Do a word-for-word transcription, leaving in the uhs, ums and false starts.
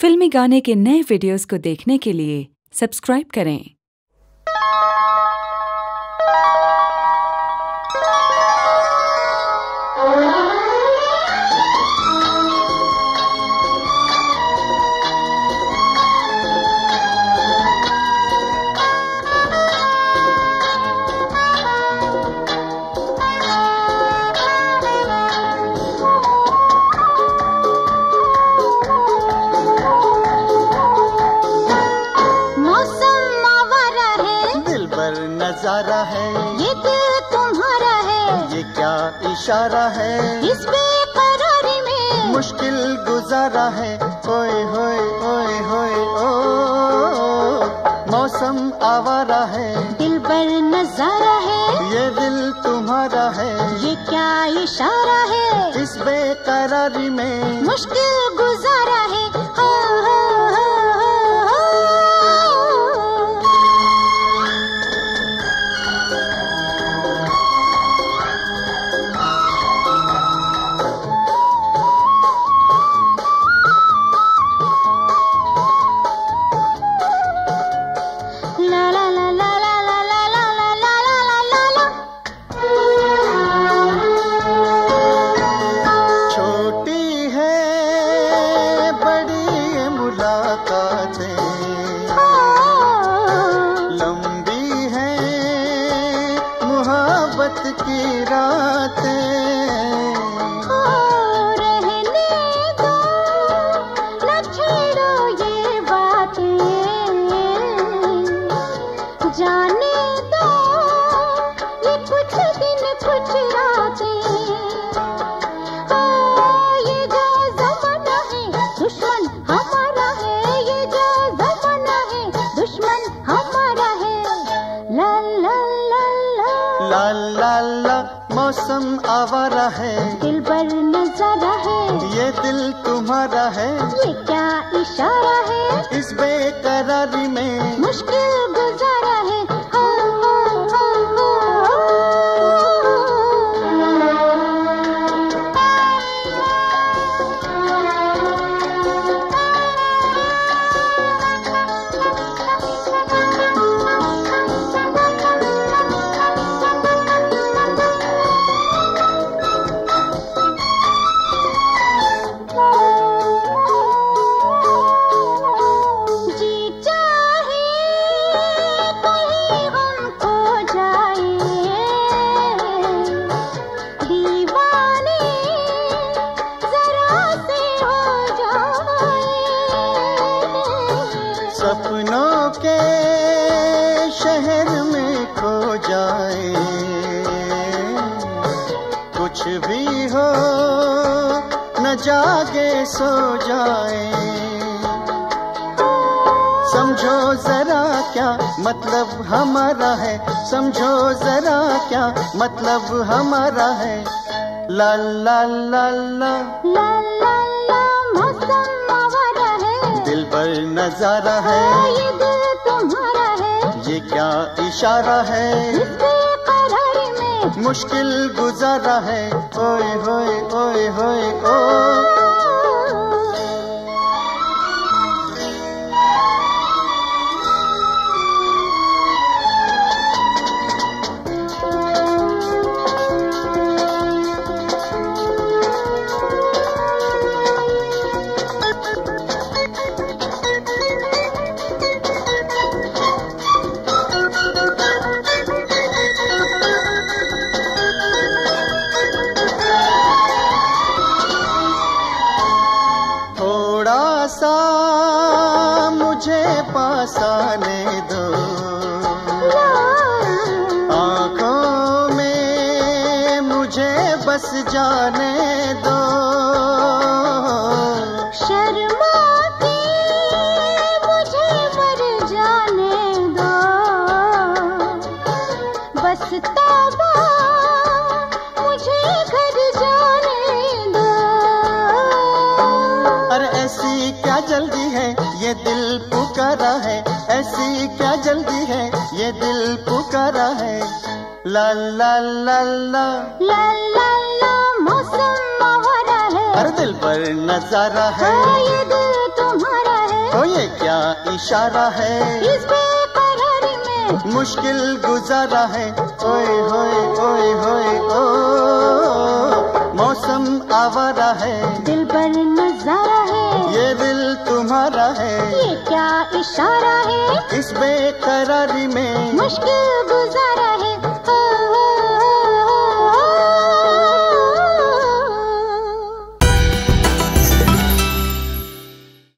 फिल्मी गाने के नए वीडियोस को देखने के लिए सब्सक्राइब करें। नजारा है ये दिल तुम्हारा है, ये क्या इशारा है, इस बेकरारी में मुश्किल गुजारा है। ओए होए ओए होए ओ, मौसम आवारा है, दिल पर नजारा है, ये दिल तुम्हारा है, ये क्या इशारा है, इस बेकरारी में मुश्किल गुजारा है। हो, हो, हो, हो, हो। La la la la la la la la la la la la la। छोटी है बड़ी ये मुलाकातें, लंबी है मुहब्बत की रातें, रहने दो न छेड़ो ये बातें, जाने दो ये कुछ दिन कुछ रातें। ओ ये जो ज़माना है दुश्मन हमारा है, ये जो ज़माना है दुश्मन हमारा है। ला ला ला ला ला ला ला मौसम आवारा है, दिल पर नजारा है, ये दिल तुम्हारा है, ये क्या इशारा है, इस बेकरारी में मुश्किल गुजारा है। हो, हो, हो, हो, जी चाहे कहीं हम खो जाए, दीवाने जरा से हो जाए। सपनों के शहर में खो जाए, कुछ भी हो न जागे सो जाए। समझो जरा क्या मतलब हमारा है, समझो जरा क्या मतलब हमारा है। ला ला ला ला ला ला ला मौसम आवारा है, दिल पर नजारा है, ये दिल तुम्हारा है, ये क्या इशारा है, इस बेकरारी में मुश्किल गुजारा है। ओए होए ओए होए ओ, थोड़ा सा मुझे पास आने दो, आँखों में मुझे बस जाने दो। शर्मा के मुझे मर जाने दो, बस तौबा मुझे घर जाने दो। अरे ऐसी क्या जल्दी है, ये दिल पुकारा है, ऐसी क्या जल्दी है, ये दिल पुकारा है। ला ला ला ला ला ला ला मौसम आवारा है, हर दिल पर नजारा है, हाँ, ये दिल तुम्हारा ओ ये क्या इशारा है, इस बेकरारी में मुश्किल गुजारा है। ओए होए ओए होए ओ, मौसम आवारा है, दिल पर नजारा है, ये दिल तुम्हारा है। ये क्या इशारा है, इस बेकरारी में मुश्किल